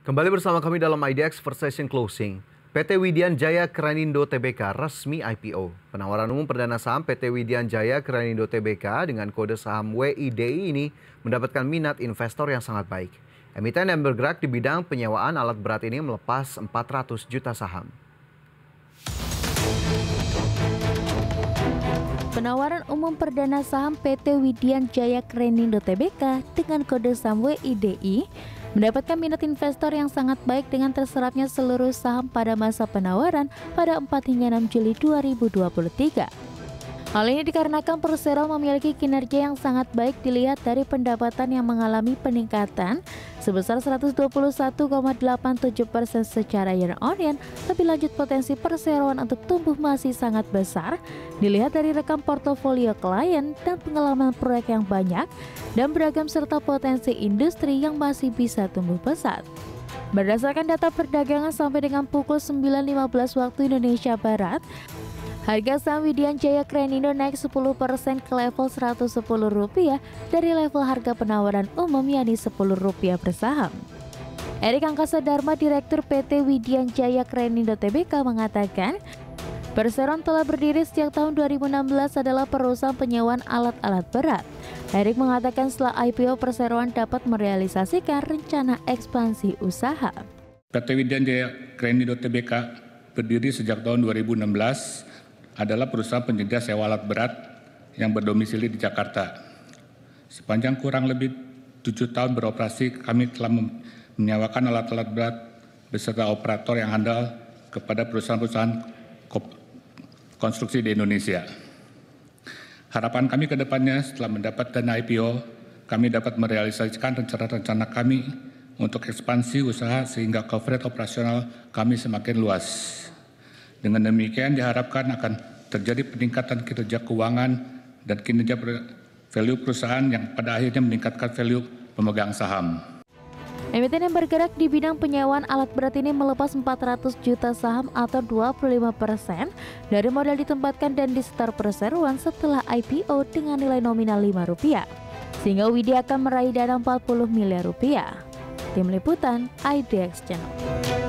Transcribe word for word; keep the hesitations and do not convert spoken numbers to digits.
Kembali bersama kami dalam I D X First Session Closing. P T Widyan Jaya Kranindo Tbk resmi I P O. Penawaran umum perdana saham P T Widyan Jaya Kranindo Tbk dengan kode saham W I D I ini mendapatkan minat investor yang sangat baik. Emiten yang bergerak di bidang penyewaan alat berat ini melepas empat ratus juta saham. Penawaran umum perdana saham P T Widyan Jaya Kranindo Tbk dengan kode saham W I D I mendapatkan minat investor yang sangat baik dengan terserapnya seluruh saham pada masa penawaran pada empat hingga enam Juli dua ribu dua puluh tiga. Hal ini dikarenakan Persero memiliki kinerja yang sangat baik dilihat dari pendapatan yang mengalami peningkatan sebesar seratus dua puluh satu koma delapan tujuh persen secara year on year. Lebih lanjut, potensi perseroan untuk tumbuh masih sangat besar dilihat dari rekam portofolio klien dan pengalaman proyek yang banyak dan beragam serta potensi industri yang masih bisa tumbuh pesat. Berdasarkan data perdagangan sampai dengan pukul sembilan lima belas waktu Indonesia Barat, harga saham Widyan Jaya Kranindo naik sepuluh persen ke level seratus sepuluh rupiah dari level harga penawaran umum yakni sepuluh rupiah per saham. Erik Angkasa Dharma, Direktur P T Widyan Jaya Kranindo Tbk mengatakan, Perseroan telah berdiri sejak tahun dua ribu enam belas adalah perusahaan penyewaan alat-alat berat. Erik mengatakan setelah I P O Perseroan dapat merealisasikan rencana ekspansi usaha. P T Widyan Jaya Kranindo Tbk berdiri sejak tahun dua ribu enam belas adalah perusahaan penyedia sewa alat berat yang berdomisili di Jakarta. Sepanjang kurang lebih tujuh tahun beroperasi, kami telah menyewakan alat-alat berat beserta operator yang handal kepada perusahaan-perusahaan konstruksi di Indonesia. Harapan kami ke depannya setelah mendapat dana I P O, kami dapat merealisasikan rencana-rencana kami untuk ekspansi usaha sehingga coverage operasional kami semakin luas. Dengan demikian diharapkan akan terjadi peningkatan kinerja keuangan dan kinerja value perusahaan yang pada akhirnya meningkatkan value pemegang saham. Emiten yang bergerak di bidang penyewaan alat berat ini melepas empat ratus juta saham atau dua puluh lima persen dari modal ditempatkan dan disetor Perseroan setelah I P O dengan nilai nominal lima rupiah. Sehingga W I D I akan meraih dana empat puluh miliar rupiah. Tim Liputan I D X Channel.